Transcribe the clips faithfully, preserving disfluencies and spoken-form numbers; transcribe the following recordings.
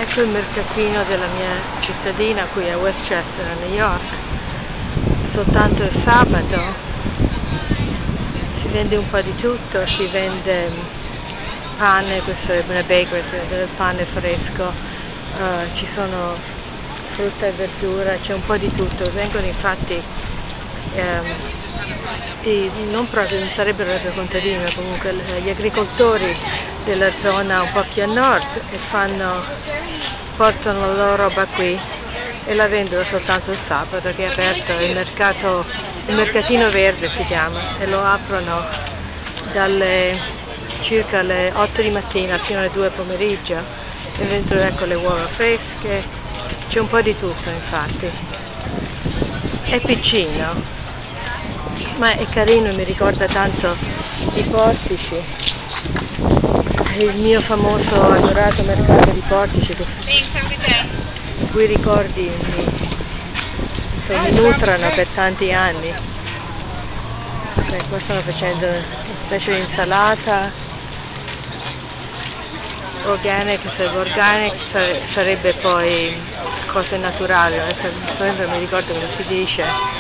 Ecco il mercatino della mia cittadina qui a Westchester, a New York. Soltanto il sabato si vende un po' di tutto, si vende pane, questo è una bakery, del pane fresco, uh, ci sono frutta e verdura, c'è un po' di tutto. Vengono infatti um, i, non proprio, non sarebbero proprio contadini, ma comunque gli agricoltori della zona un po' più a nord e fanno, portano la loro roba qui e la vendono soltanto il sabato, che è aperto, il mercato, il mercatino verde si chiama, e lo aprono dalle circa alle otto di mattina fino alle due pomeriggio e dentro ecco le uova fresche, c'è un po' di tutto infatti. È piccino, ma è carino, mi ricorda tanto i Portici, il mio famoso adorato mercato di Portici, che i cui ricordi mi, insomma, mi nutrono per tanti anni. E qua stanno facendo una specie di insalata organic, sarebbe organic, sarebbe poi cose naturali, sempre mi ricordo come si dice,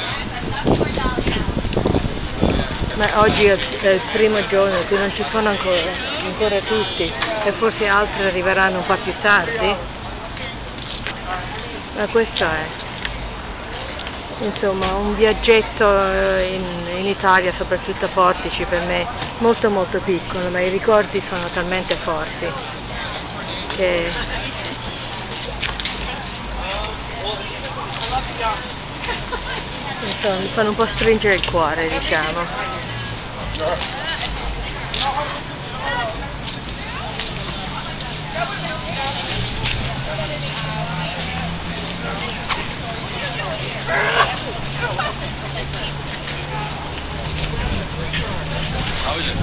ma oggi è il primo giorno, qui non ci sono ancora, ancora tutti e forse altri arriveranno un po' più tardi, ma questo è insomma un viaggetto in, in Italia, soprattutto a Portici, per me molto molto piccolo, ma i ricordi sono talmente forti che insomma, mi fanno un po' stringere il cuore, diciamo. How is it?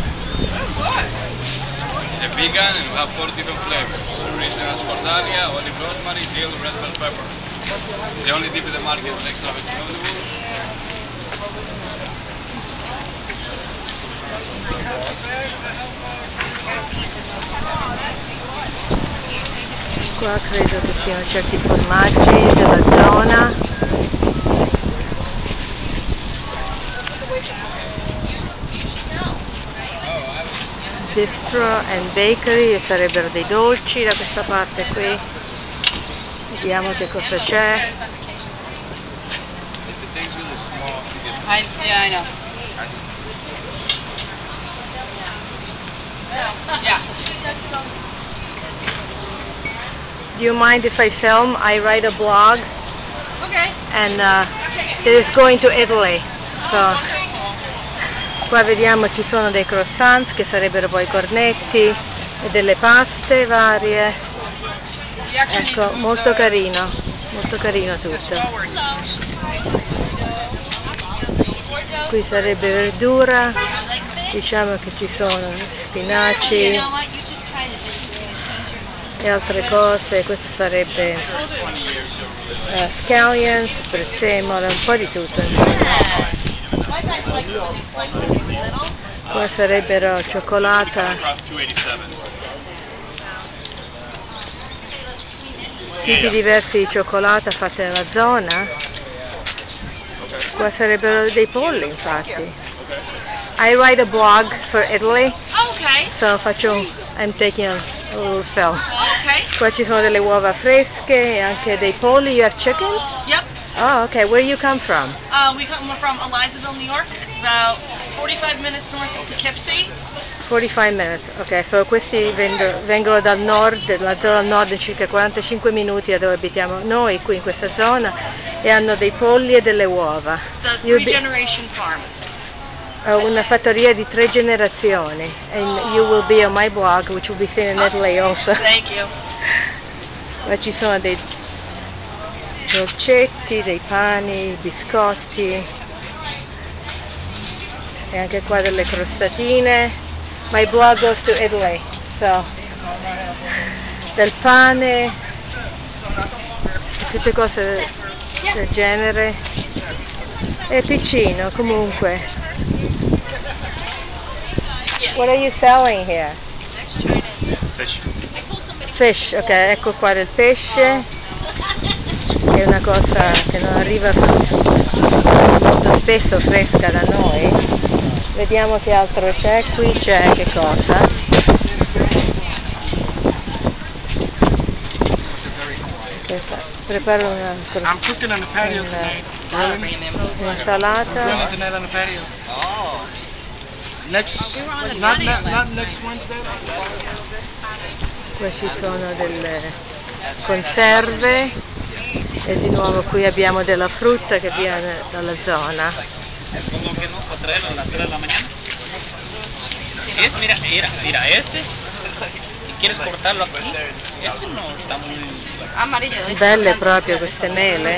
It's vegan and we have four different flavors. Original scordalia, olive rosemary, dill, red bell pepper. The only dip in the market is extra vegetable. Qua credo che siano certi formaggi della zona. Bistro and bakery, sarebbero dei dolci da questa parte qui. Vediamo che cosa c'è. I, yeah, I know. Yeah. Do you mind if I film? I write a blog. Okay. And uh, it is going to Italy. So, qua vediamo ci sono dei croissants che sarebbero poi cornetti e delle paste varie. Ecco, molto carino, molto carino tutto. Qui sarebbe verdura, diciamo che ci sono spinaci e altre cose, questo sarebbe uh, scallions, prezzemolo, un po' di tutto. Qua sarebbero cioccolata, tipi diversi di cioccolata fatte nella zona. Qua sarebbero dei polli infatti. I write a blog for Italy, Okay. so faccio un, I'm taking a little film. Okay. Qua ci sono delle uova fresche e anche dei polli. You have chickens? Yep. Oh, okay. Where do you come from? Uh, we come from Elizaville, New York, about forty-five minutes north of Poughkeepsie. forty-five minutes. Ok, so questi vengono, vengono dal nord, dalla zona nord, circa quarantacinque minuti da dove abitiamo noi, qui in questa zona, e hanno dei polli e delle uova. The You'll three be- generation farm. Ho una fattoria di tre generazioni, and you will be on my blog, which will be seen in Italy also. Thank you. Ma ci sono dei dolcetti, dei pani, biscotti, e anche qua delle crostatine. My blog goes to Italy, so del pane, tutte cose del genere. È piccino comunque. What are you selling here? Fish. Fish, ok, ecco qua del pesce, che è una cosa che non arriva molto spesso fresca da noi. Vediamo che altro c'è qui, c'è che cosa? Preparo una I'm cooking on the patio tonight. un'insalata. Tonight on the patio. Oh. Next, not, not, not next Wednesday. Qua ci sono delle conserve e di nuovo qui abbiamo della frutta che viene dalla zona. Como que no, para traerlo a las tres de la mañana. Es, mira, mira, mira, este, si quieres cortarlo aquí, este no está muy amarillo. Belle proprio queste mele,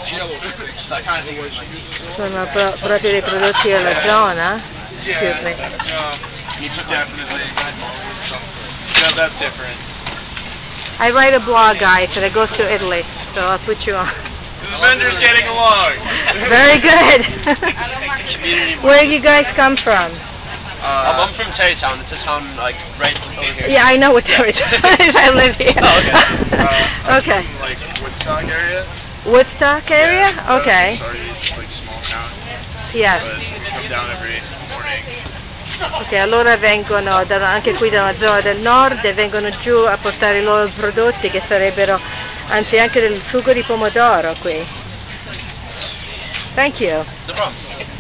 sono pro proprio dei prodotti della zona. Excuse me. Definitely. No, that's different. I write a blog, guys, and I go to Italy, so I'll put you on. The vendor's getting along. Very good. Where do you guys come from? Uh, I'm from Terrytown. It's a town like right over here. Yeah, I know what Terrytown is. I live here. Oh, okay. Uh, Okay. From, like Woodstock area. Woodstock area? Okay. Sorry, it's like small town. Yes. But come down every morning. Ok, allora vengono da, anche qui dalla zona del nord e vengono giù a portare i loro prodotti che sarebbero, anzi anche del sugo di pomodoro qui. Thank you. No problem.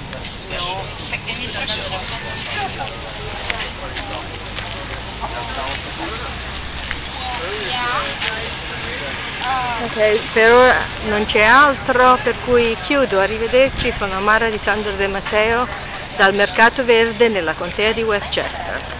Ok, per ora non c'è altro, per cui chiudo. Arrivederci, sono Mara di Sandro De Matteo dal Mercato Verde nella contea di Westchester.